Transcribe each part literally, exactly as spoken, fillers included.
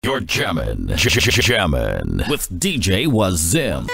You're jamming, jamming with D J Wazim.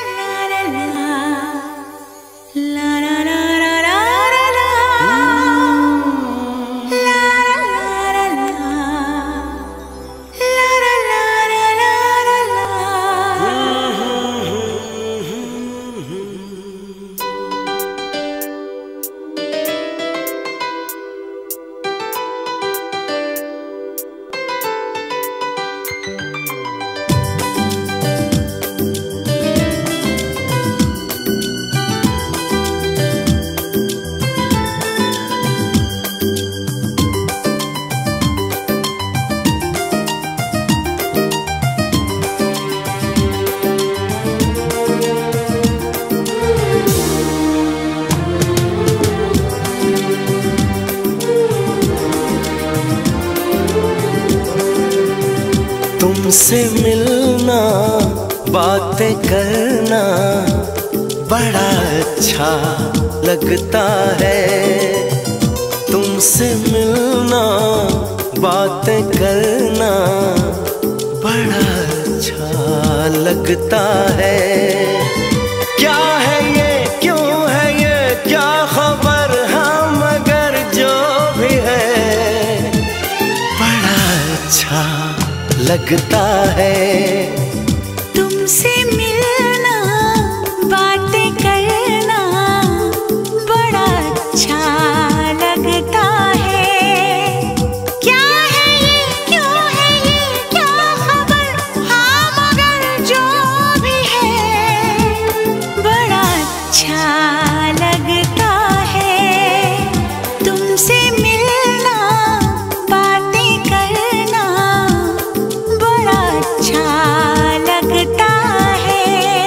तुमसे मिलना बातें करना बड़ा अच्छा लगता है। तुमसे मिलना बातें करना बड़ा अच्छा लगता है। क्या है ये, क्यों है ये, क्या खबर, हाँ मगर जो भी है बड़ा अच्छा लगता है। तुमसे मिलना बातें करना बड़ा अच्छा लगता है। क्या है ये, क्यों है ये, क्या खबर, हाँ मगर जो भी है बड़ा अच्छा लगता है। तुमसे मिलना बातें करना बड़ा अच्छा लगता है।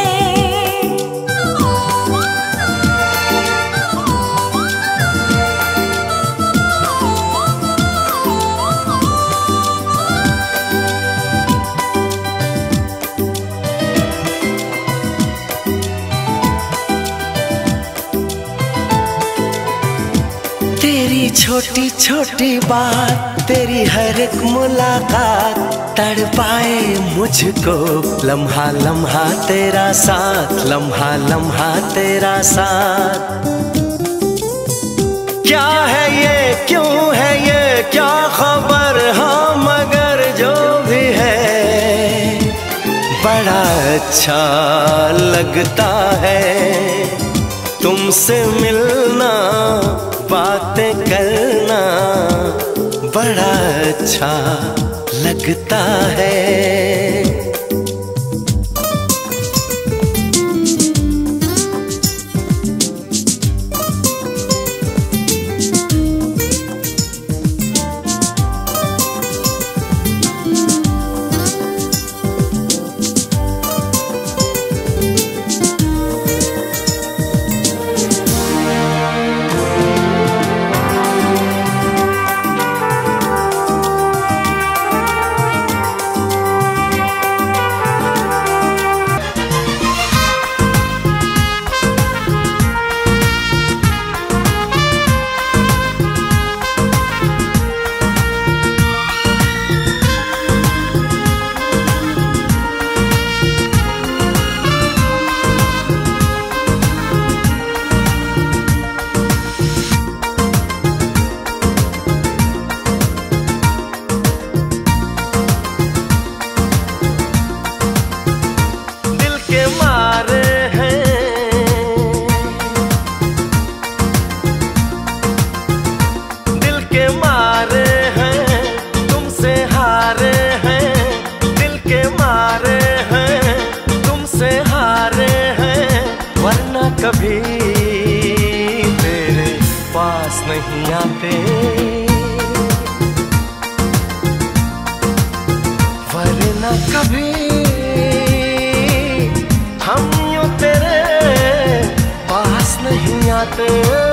तेरी छोटी छोटी बात, तेरी हर एक मुलाकात तड़पाए मुझको। लम्हा लम्हा तेरा साथ, लम्हा लम्हा तेरा साथ। क्या है ये, क्यों है ये, क्या खबर, हाँ मगर जो भी है बड़ा अच्छा लगता है। तुमसे मिलना बातें करना बड़ा अच्छा लगता है। कभी तेरे पास नहीं आते, वरना कभी हम यूं तेरे पास नहीं आते।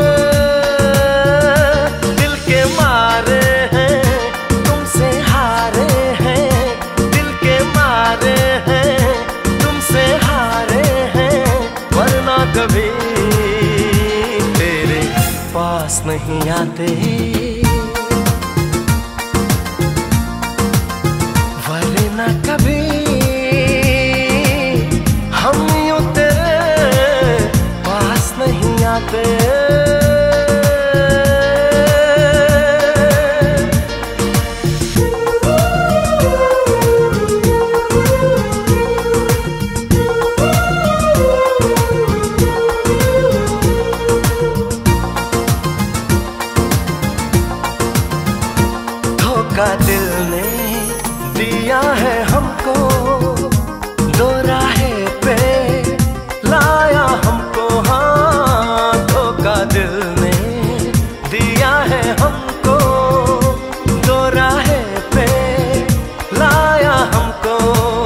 दिल के मारे हैं तुमसे हारे हैं, दिल के मारे हैं तुमसे हारे हैं, वरना कभी तेरे पास नहीं आते। दिया है हमको दो राहे पे, लाया हमको हाँ धोखा दिल ने दिया है हमको दो राहे पे, लाया हमको।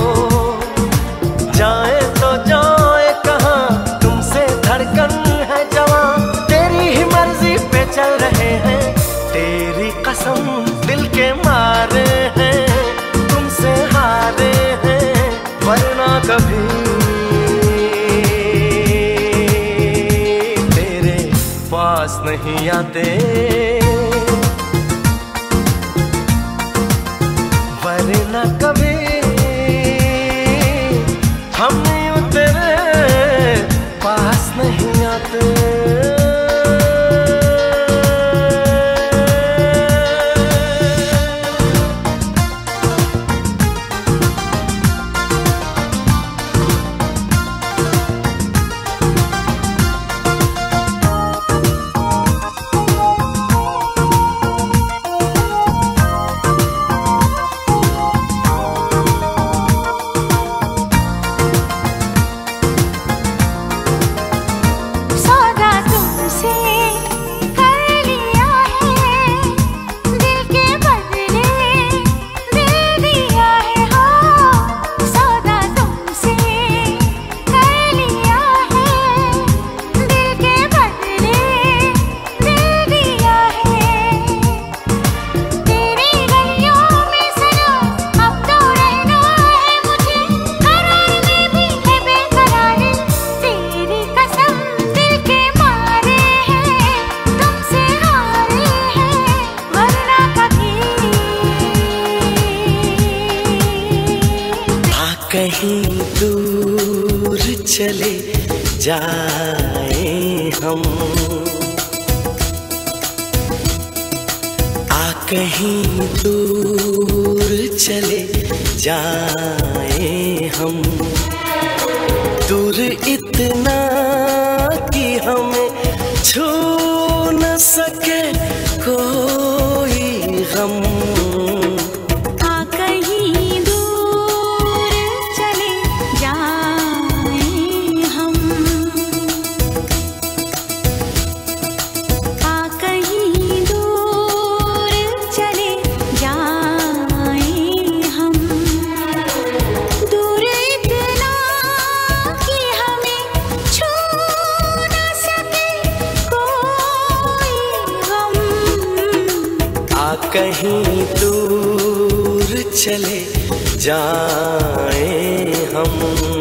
जाए तो जाए कहाँ, तुमसे धड़कन है जवां, तेरी ही मर्जी पे चल रहे हैं, तेरी कसम दिल के मारे हैं, तुमसे हारे हैं वरना कभी तेरे पास नहीं आते, वरना कभी हम यूं तेरे पास नहीं आते। कहीं दूर चले जाए हम, आ कहीं दूर चले जाए हम, दूर इतना कि हमें छू न सके कोई गम। कहीं दूर चले जाए हम।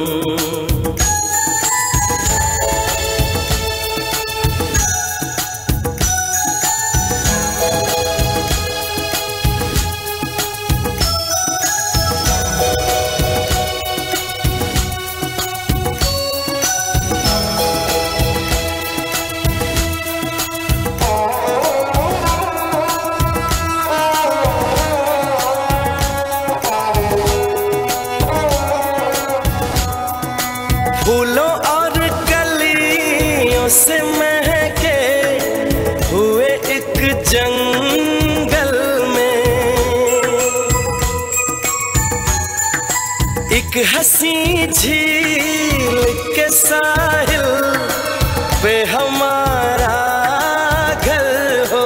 फूलों और कलियों से महके हुए एक जंगल में, एक हंसी झील के साहिल पे हमारा घर हो,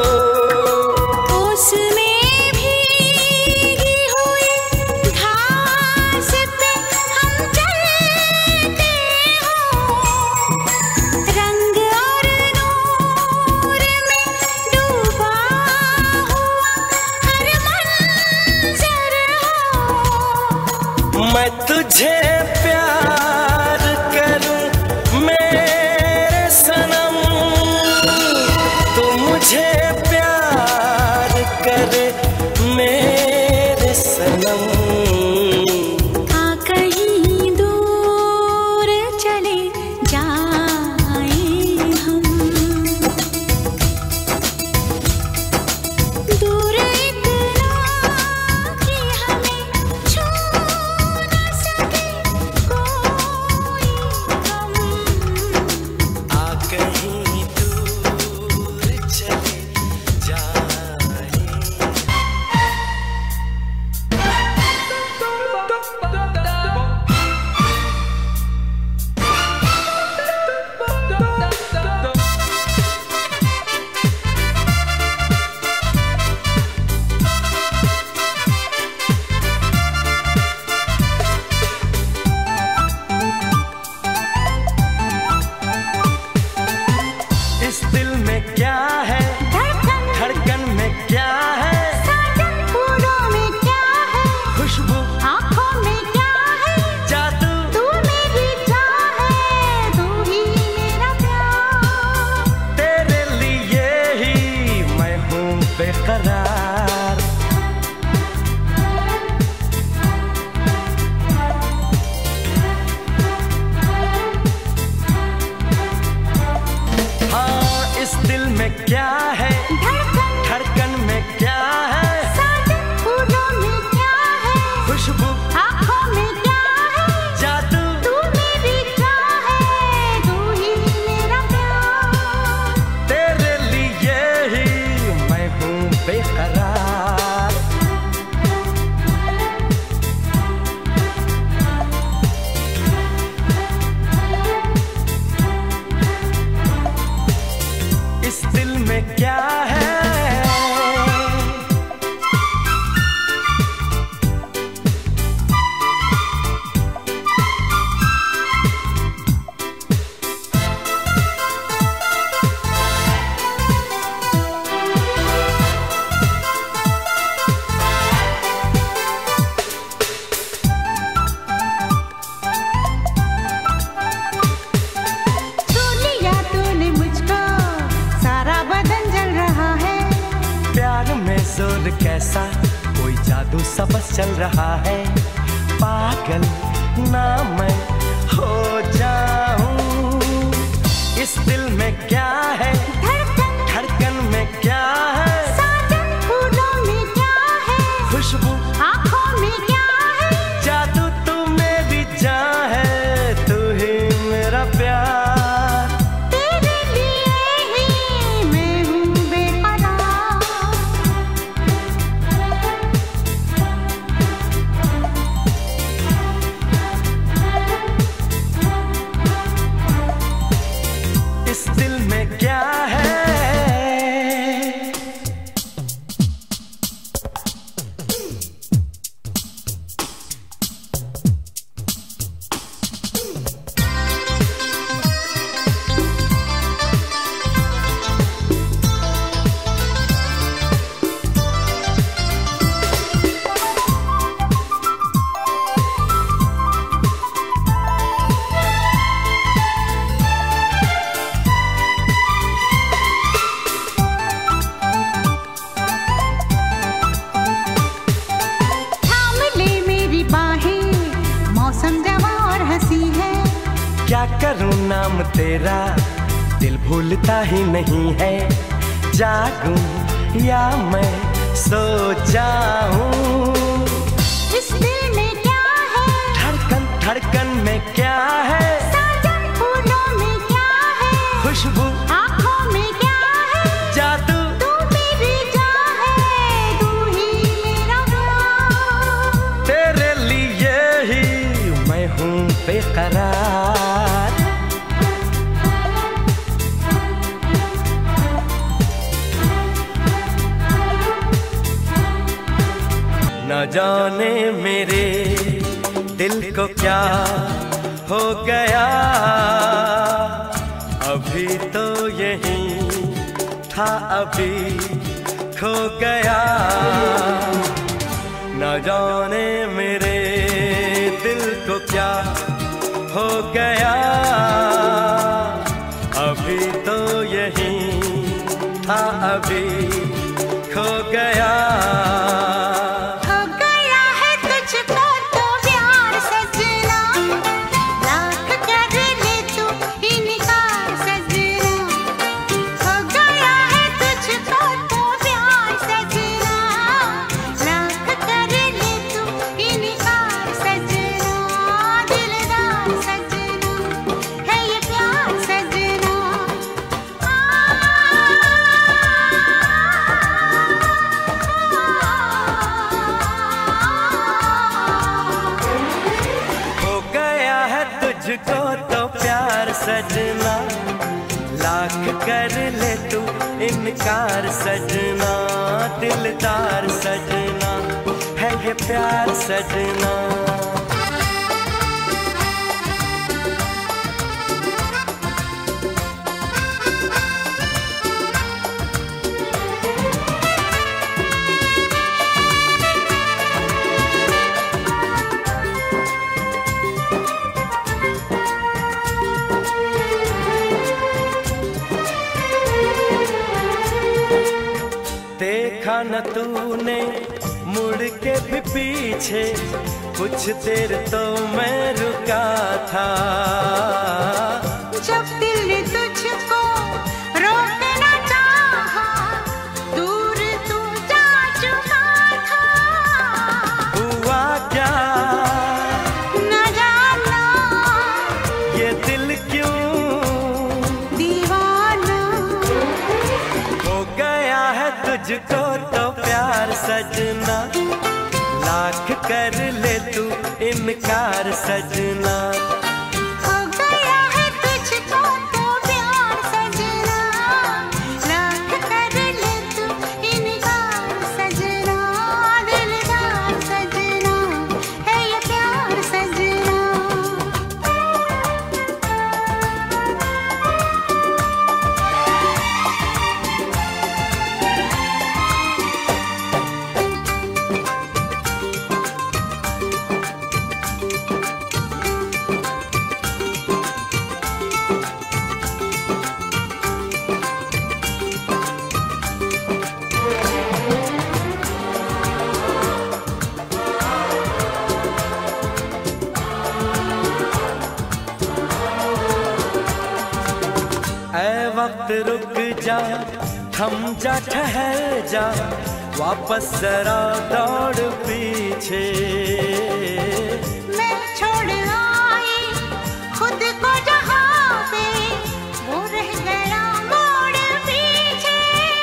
मैं तुझे प्यार करूं मेरे सनम, तू मुझे प्यार करे मेरे सनम। आ कहीं दूर चले जाए हम, दूर इतना कि हमें छू न सके आँखों में क्या है जादू, तू मेरी चाह है, तू ही मेरा प्यार। तेरे लिए ही मैं हूँ बेकरार। हाँ, इस दिल में क्या है, धड़कन धड़कन में क्या है, साजन फूलों में क्या है, खुशबू आँखों में क्या है, जादू, तू मेरी चाह है, तू ही मेरा प्यार। तेरे लिए ही मैं हूँ बेकरार। इस दिल में क्या है, छू लिया तूने मुझको, सारा बदन जल रहा है। प्यार में जोर कैसा, कोई जादू सा बस चल रहा है। पागल ना मैं हो जाऊं, इस दिल में क्या है, धड़कन धड़कन में क्या है, साजन फूलों में क्या है, खुशबू आँखों में क्या है, जादू, तू मेरी जान है, तू ही मेरा प्यार। तेरे लिए ही मैं हूँ बेकरार। इस दिल में क्या है, थाम ले मेरी बाहें, मौसम जवा और हंसी है। क्या करूं नाम तेरा, दिल भूलता ही नहीं है। जागूं या मैं सो जाऊं, इस दिल में क्या है, धड़कन धड़कन में क्या है, साजन फूलों में क्या है, खुशबू आँखों में क्या है, जादू, तू मेरी चाह है, तू ही मेरा प्यार। तेरे लिए ही मैं हूँ बेकरार। न जाने मेरे दिल को क्या हो गया, अभी तो यही था, अभी खो गया। न जाने मेरे दिल को क्या हो गया, अभी तो यही था, अभी खो गया। हो गया है तुझको तो प्यार सजना, लाख कर ले तू इनकार सजना। हो गया है तुझको तो प्यार सजना, लाख कर ले तू इनकार सजना। दिलदार सजना है ये प्यार सजना। हो गया है तुझको तो प्यार सजना, लाख कर ले तू इनकार सजना। दिलदार सजना है ये प्यार सजना। न तूने मुड़ के भी पीछे, कुछ देर तो मैं रुका था। जब दिल तुझको रोकना चाहा, दूर तू जा चुका था। हुआ क्या न जाना ये दिल क्यों दीवाना हो गया है तुझको तो प्यार सजना, लाख कर ले तू इनकार सजना। हो गया है तुझको तो प्यार सजना, लाख कर ले तू इनकार सजना। दिलदार सजना है ये प्यार सजना। ऐ वक्त रुक जा, थम जा, ठहर जा, वापस जरा दौड़ पीछे। मैं छोड़ आई खुद को जहाँ पे, वो रह गया मोड़ पीछे।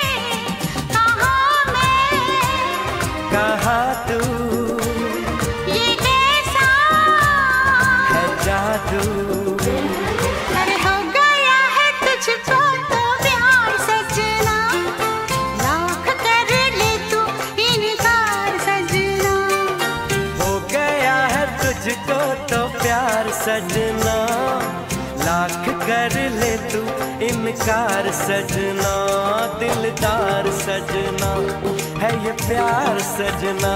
कहाँ मैं कहाँ तू ये कैसा है जादू, अरे हो गया है तुझको तो प्यार सजना, लाख कर ले तू इनकार सजना। हो गया है तुझको तो प्यार सजना, लाख कर ले तू इनकार सजना। दिलदार सजना है ये प्यार सजना।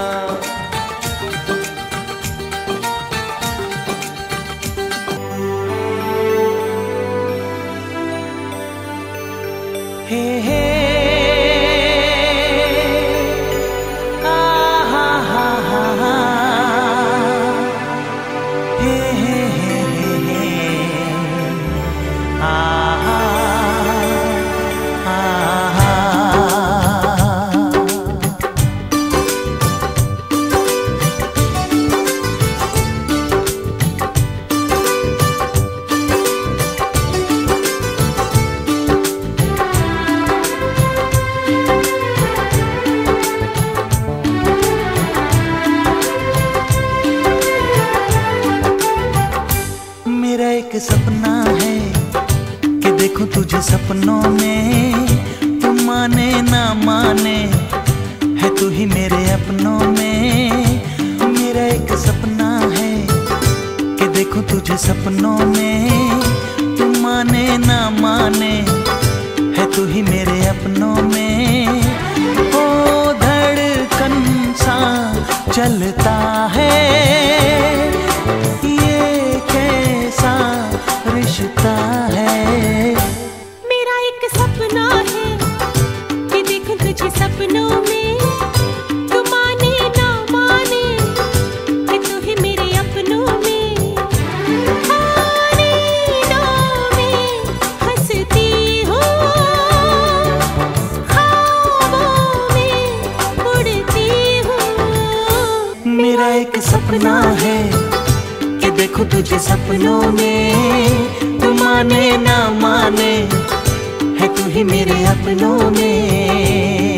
हे हे आ हा हा हा हा हे हे हे हे आ हा आ हा। मेरा एक सपना है कि देखूं तुझे सपनों में, तू माने ना माने है तू ही मेरे अपनों में। मेरा एक सपना है कि देखूं तुझे सपनों में, तू माने ना माने है तू ही मेरे अपनों में। ओ धड़कन सा चलता है रिश्ता है। मेरा एक सपना है कि देखूं तुझे सपनों में, तू माने ना माने कि तू ही मेरे अपनों में। नींदों में हंसती हूँ, ख्वाबों में उड़ती हूँ। मेरा एक सपना है कि देखूं तुझे सपनों में, तू माने ना माने है तू ही मेरे अपनों में।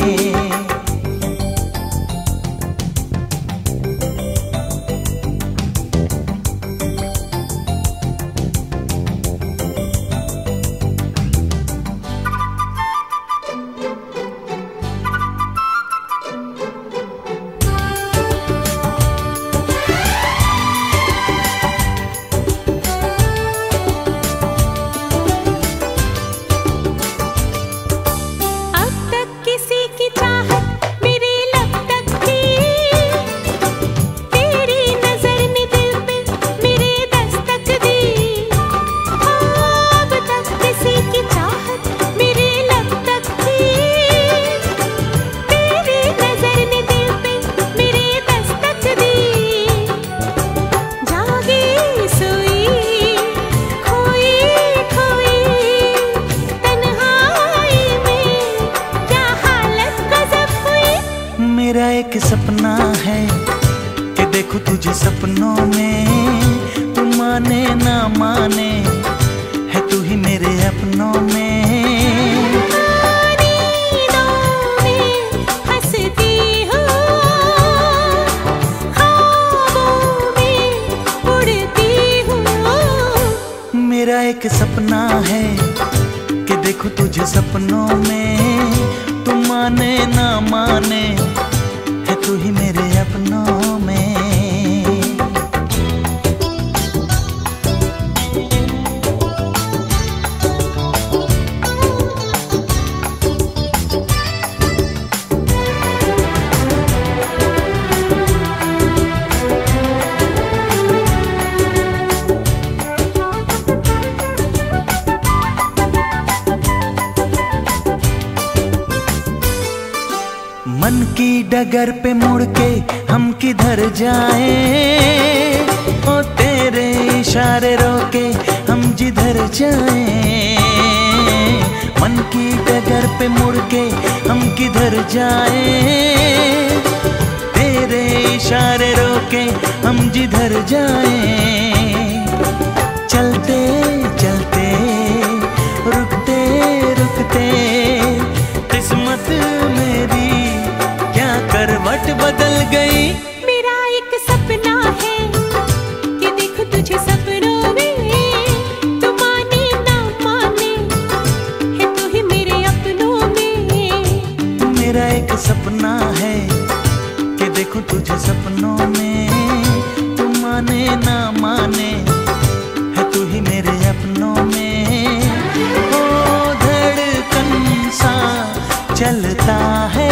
सपनों में, तू माने ना माने है तू ही मेरे अपनों में। नींदों में हंसती हूँ, ख्वाबों में उड़ती हूँ। मेरा एक सपना है कि देखूं तुझे सपनों में, तू माने ना माने है तू ही मेरे अपनों में। मन की डगर पे मुड़ के हम किधर जाएं, ओ तेरे इशारे रोके हम जिधर जाएं। मन की डगर पे मुड़ के हम किधर जाएं, तेरे इशारे रोके हम जिधर जाएं। चलते चलते रुकते रुकते किस्मत मेरी करवट बदल गई। मेरा एक सपना है कि देखूं तुझे सपनों में, तू माने ना माने है तू ही मेरे अपनों में। मेरा एक सपना है कि देखूं तुझे सपनों में, तू माने ना माने है तू ही मेरे अपनों में। ओ धड़कन सा चलता है,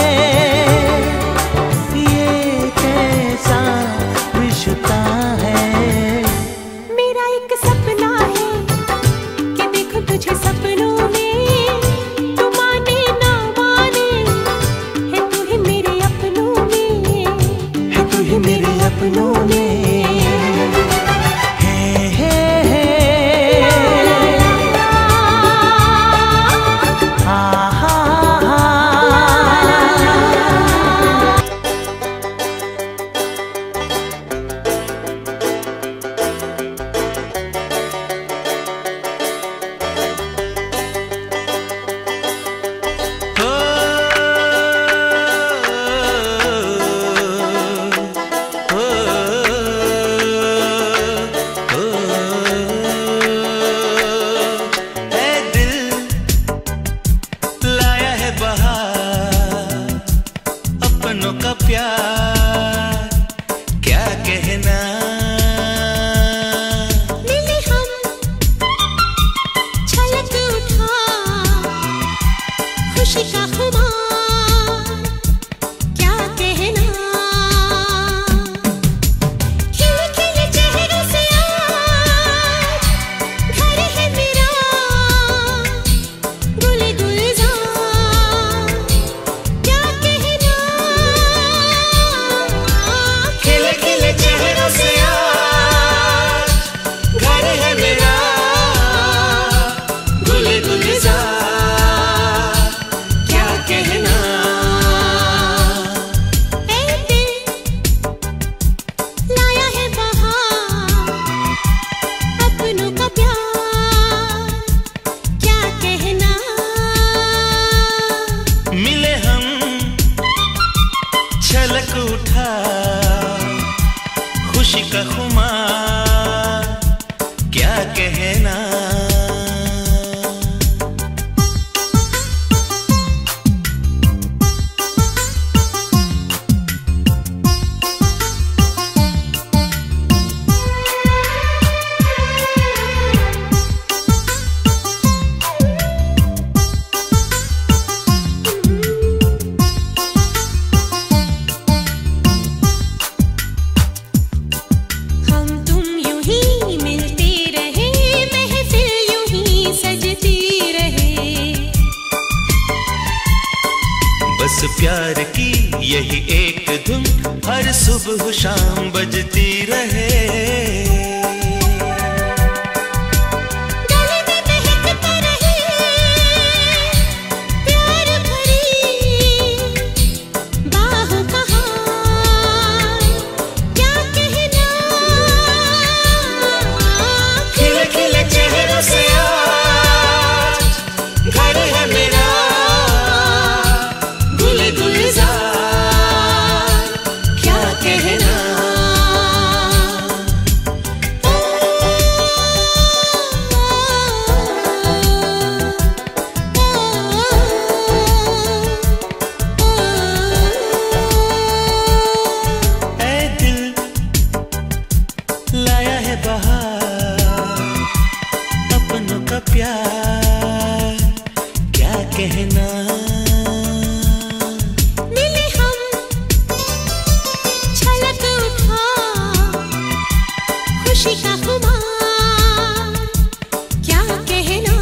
रिश्ता है। मेरा एक सपना है कि देखूं तुझे सपनों में, तू माने ना माने है तू ही मेरे अपनों में, है तू ही मेरे अपनों में। हे हे हे हा हा हा। प्यार की यही एक धुन हर सुबह शाम बजती रहे। बाहों का हाल क्या कहना। लाया है बहार अपनों का प्यार, क्या कहना। मिले हम छलक उठा खुशी का खुमार, क्या कहना।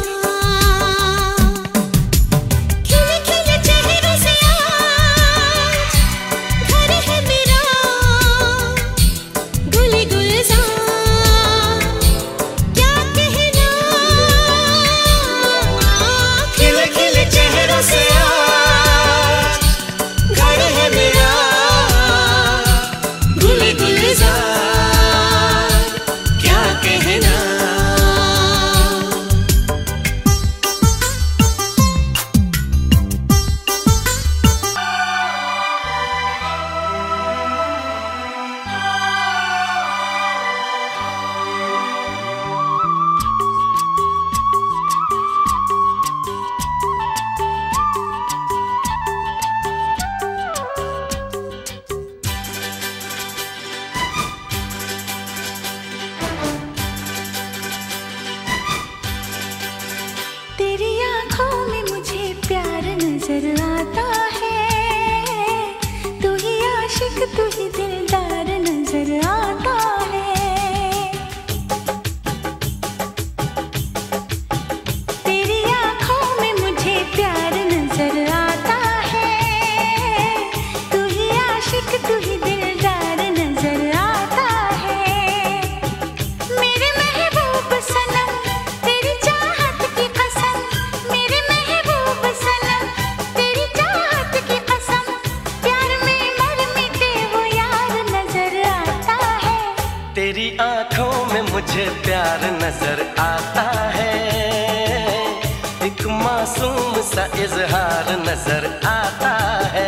खिले खिले चेहरों से आज घर है मेरा गुले गुलजार, क्या कहना। खिले खिले चेहरों से आज घर है मेरा गुले गुलजार, क्या कहना। तेरी आँखों में मुझे प्यार नजर आता है, तू ही आशिक तू ही दिलदार नजर आता है। तेरी आँखों में मुझे प्यार नजर आता है, तू ही आशिक तू ही दिलदार नजर आता है। मेरे महबूब सनम तेरी चाहत की कसम, मेरे महबूब सनम तेरी चाहत की कसम, प्यार में मर मिटे वो यार नजर आता है। तेरी आंखों में मुझे प्यार नजर आता है, एक मासूम सा इजहार नजर आता है।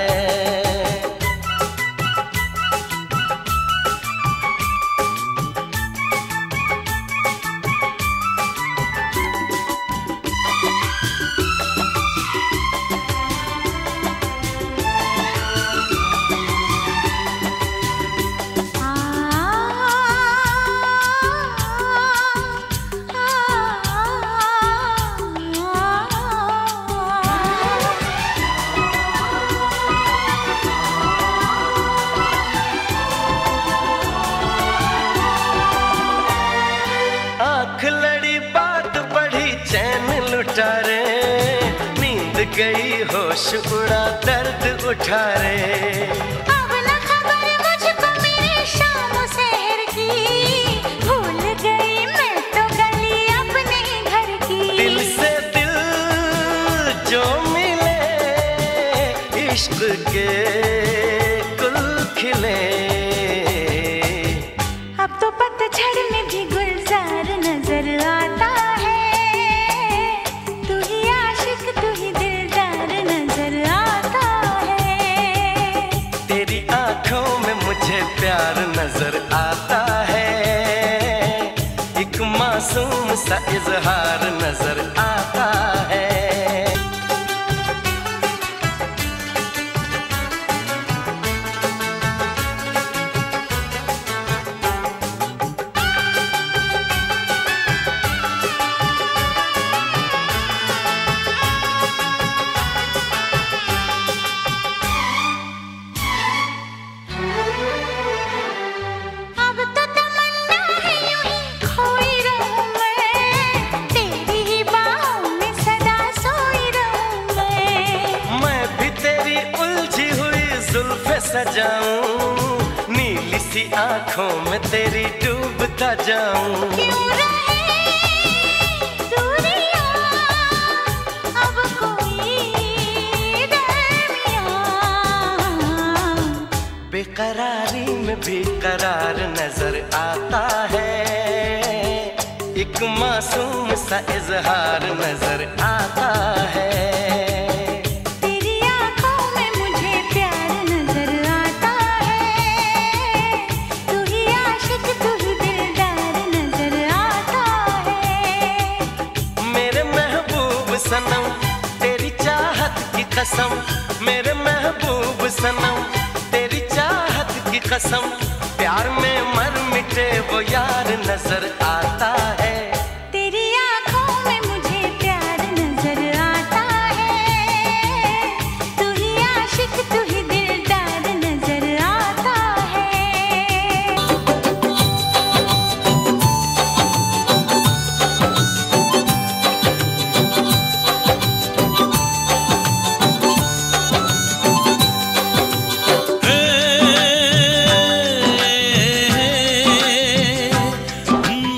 आँख लड़ी बात बढ़ी चैन लुटा रे, नींद गई होश उड़ा दर्द उठा रे। अब न खबर मुझको मेरे शाम शहर की, भूल गई मैं तो गली अपने घर की। दिल से दिल जो मिले इश्क के गुल खिले, अब तो पतझड़ में भी गुलजार नजर आता है, तू ही आशिक तू ही दिलदार नजर आता है। तेरी आंखों में मुझे प्यार नजर आता है, एक मासूम सा इजहार नजर आता है। अब तो तमन्ना है यूं ही खोई रहूं मैं, तेरी ही बाहों में सदा सोई रहूं मैं। मैं भी तेरी उलझी हुई जुल्फे सजाऊं, नीली सी आंखों में तेरी डूबता जाऊं। क्यों रहे दूरियां अब कोई दरमियां, बेकरारी में भी करार नजर आता है, एक मासूम सा इजहार नजर आता है। तेरी आँखों में मुझे प्यार नजर आता है, तू ही आशिक तू ही दिलदार नजर आता है। मेरे महबूब सनम तेरी चाहत की कसम, मेरे महबूब सनम तेरी चाहत की कसम, प्यार में मर मिट मुझे वो यार नजर आता है। तेरी आंखों में मुझे प्यार नजर आता है। तू ही आशिक तू ही दिलदार नजर आता है। हम्म,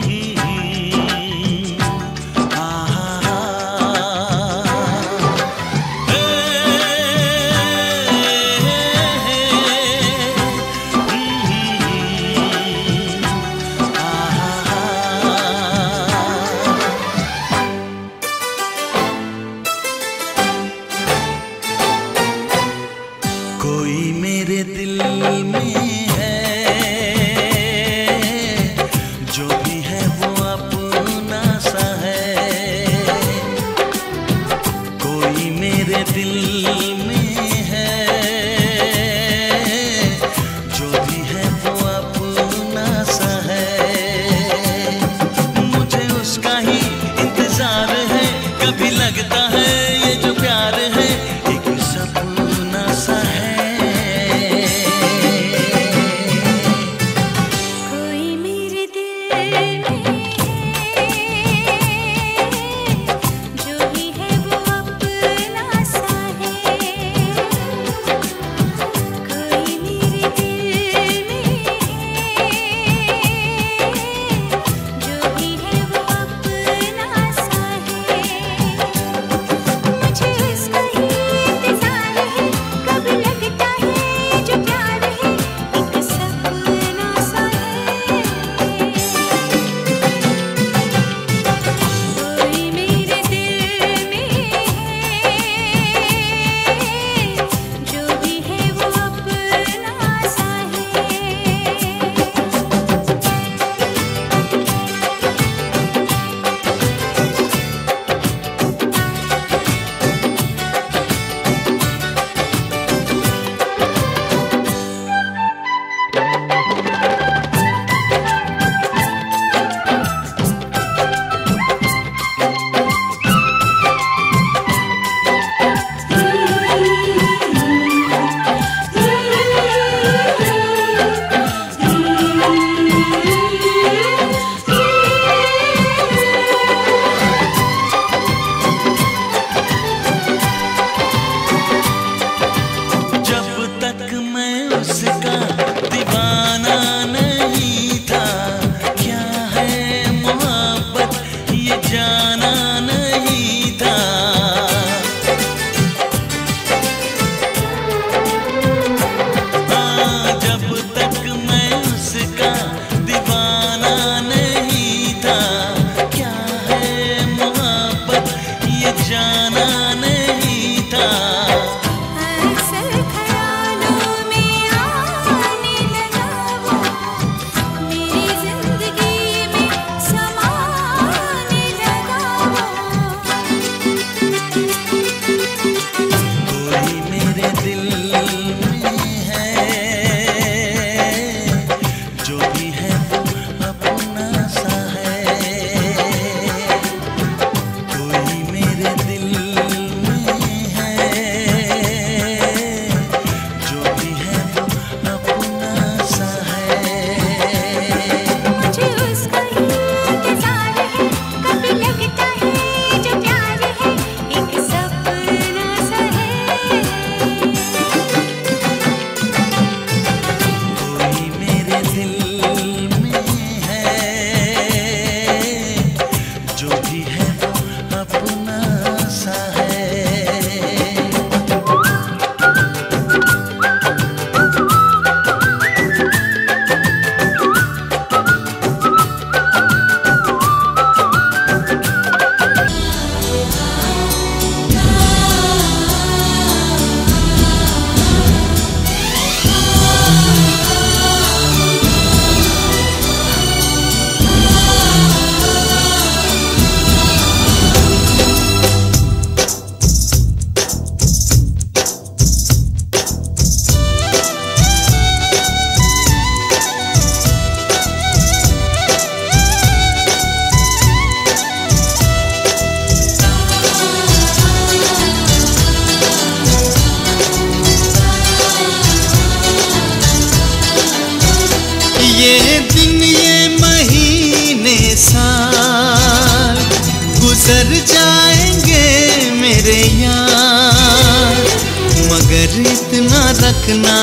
रखना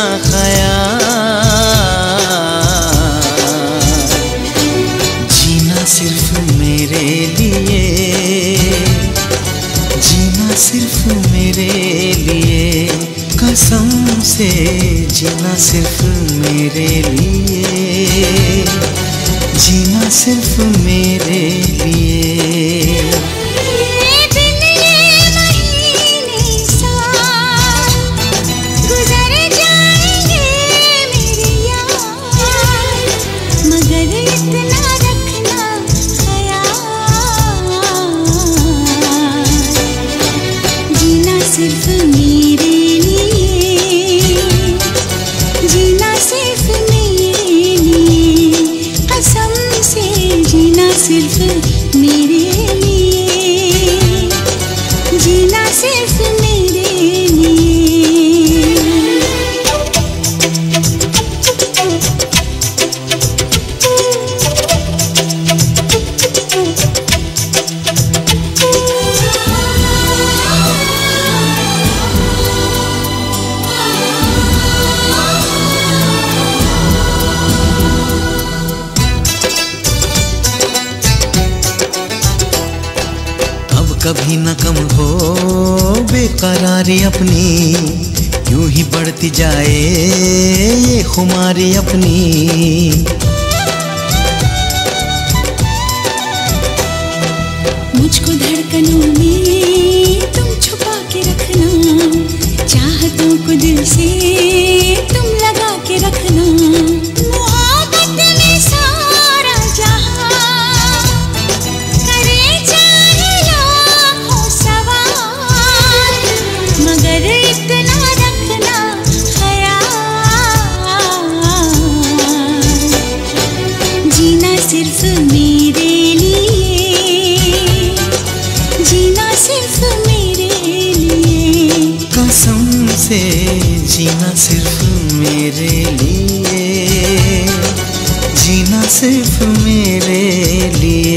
ख्याल, जीना सिर्फ मेरे लिए, जीना सिर्फ मेरे लिए, कसम से जीना सिर्फ मेरे लिए, जीना सिर्फ मेरे लिए। सिर्फ मेरे लिए, जीना सिर्फ मेरे लिए, कसम से जीना सिर्फ मेरे लिए, जीना सिर्फ मेरे लिए। कभी न कम हो बेकरारी अपनी, यूं ही बढ़ती जाए ये खुमारी अपनी। मुझको धड़कनों में तुम छुपा के रखना, चाहतों को दिल से तुम लगा के रखना। मोहब्बत में सारा जहां करे चाहे लाखों सवाल, मगर इतना रखना ख्याल, जीना सिर्फ मेरे लिए, जीना सिर्फ मेरे लिए, कसम से जीना सिर्फ मेरे लिए, जीना सिर्फ मेरे लिए।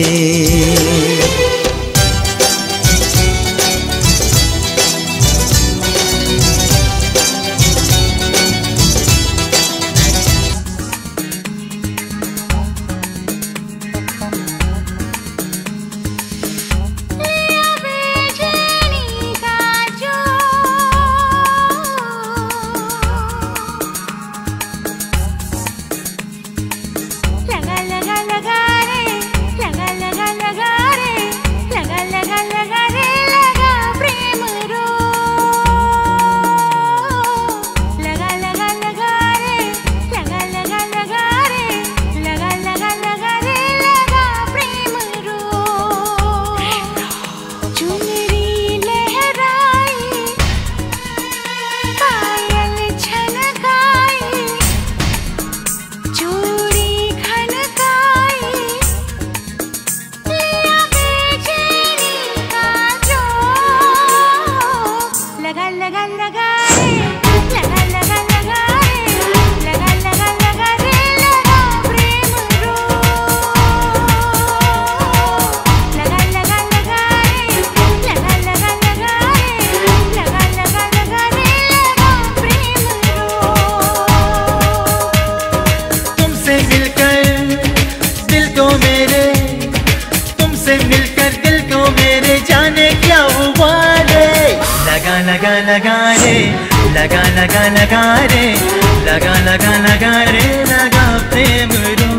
लगा लगा रे, लगा लगा लगा रे, लगा लगा लगा रे, लगा प्रेम रो,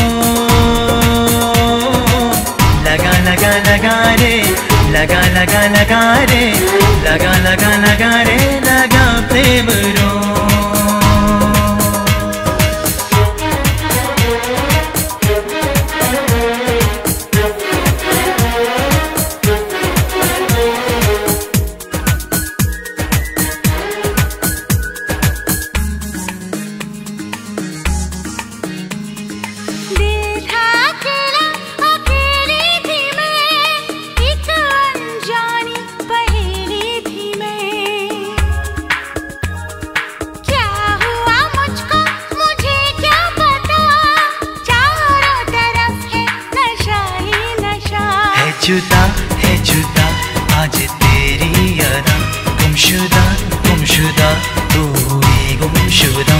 लगा लगा लगा रे, लगा लगा लगा रे, लगा लगा लगा रे, लगा प्रेम रो। जुदा है जुदा आज तेरी यारा, गुमशुदा गुमशुदा तू ही गुम गुमशुदा।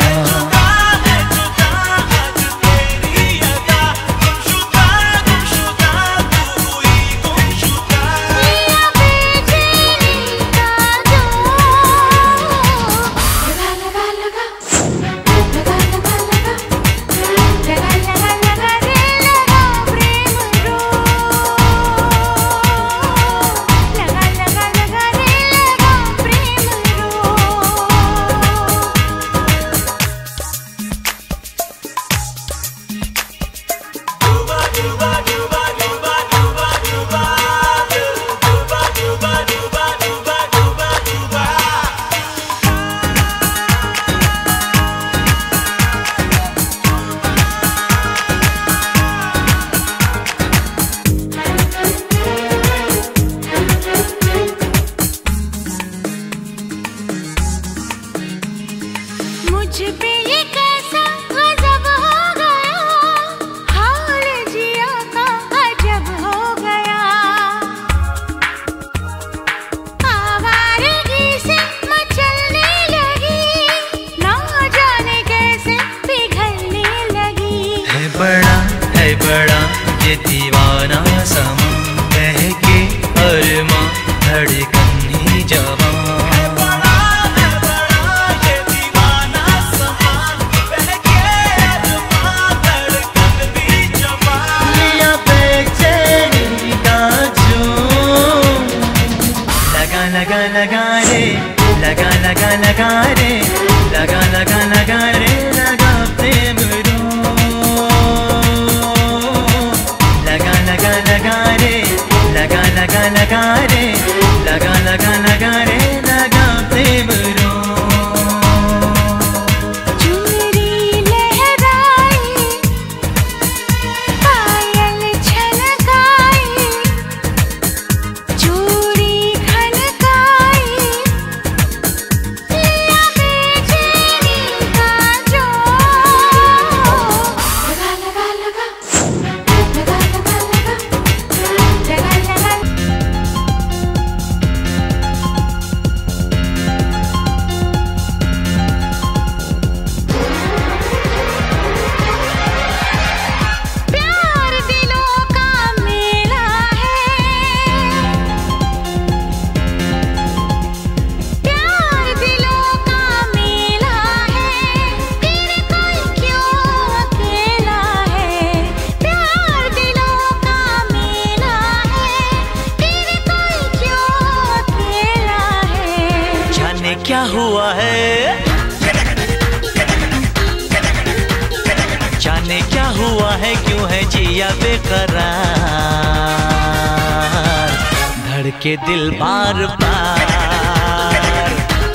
बड़ा है बड़ा ये दीवाना समा, बहके अरमां धड़कन ही जवां। है बड़ा है बड़ा ये दीवाना समा, बहके अरमां धड़कन भी जवां। लिया बेचैनी का जोम, लगा लगा लगा रे, लगा लगा लगा रे, लगा लगा लगा रे, लगा प्रेम रो, लगा लगा लगा रे, लगा लगा लगा रे, लगा लगा लगा रे, लगा प्रेम रो। क्या हुआ है, जाने क्या हुआ है, क्यों है जिया बेकरार, धड़के दिल बार बार।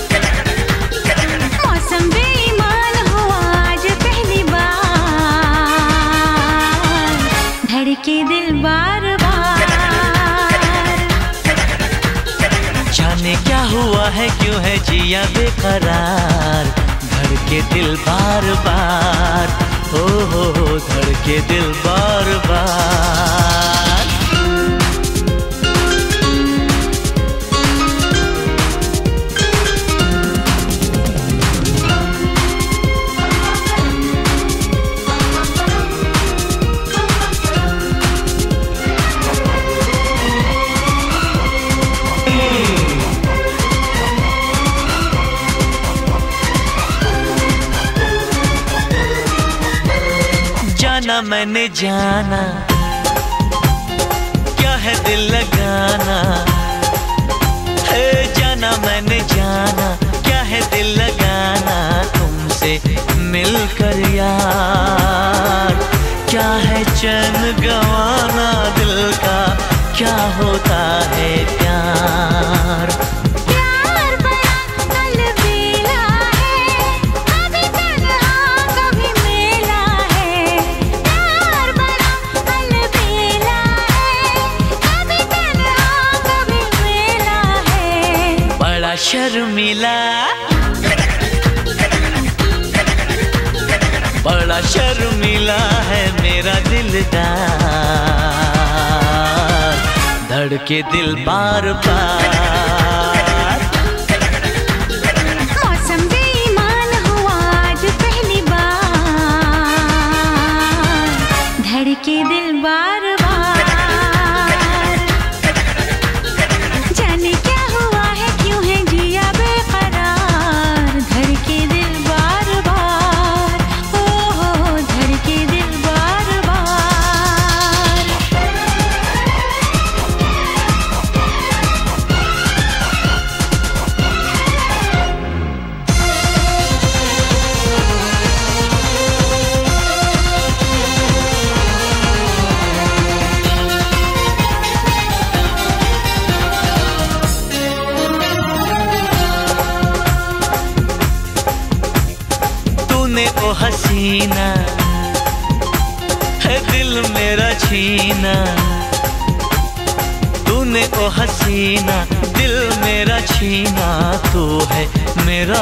मौसम बेईमान हुआ आज पहली बार, धड़के दिल बार बार। जाने क्या हुआ है, क्यों है जिया बेकरार, धड़के दिल बार बार, हो हो हो धड़के दिल बार बार। जाना मैंने जाना, क्या है दिल लगाना, है जाना मैंने जाना, क्या है दिल लगाना, तुमसे मिलकर यार, क्या है चैन गंवाना दिल का, क्या होता है प्यार। शर्मिला बड़ा शर्मिला है मेरा दिलदार, धड़के दिल बार बार। मौसम बेईमान धड़के दिल बार बार, जाने क्या हुआ है क्यों है जिया बेकरार, धड़के दिल बार बार, ओ हो धड़के दिल बार बार। ओ हसीना है दिल मेरा छीना, तूने ओ हसीना दिल मेरा छीना, तू है मेरा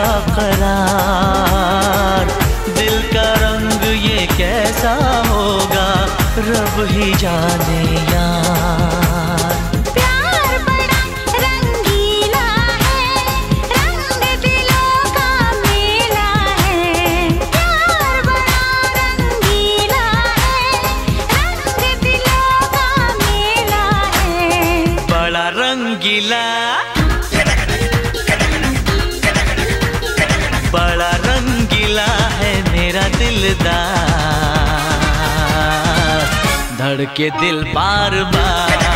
करार। दिल का रंग ये कैसा होगा रब ही जाने यार। प्यार बड़ा रंगीला है, रंग दिलों का मेला है, प्यार बड़ा रंगीला है, रंग दिलों का मेला है। बड़ा रंगीला बड़ा रंगीला है मेरा दिलदार, धड़के दिल बार बार।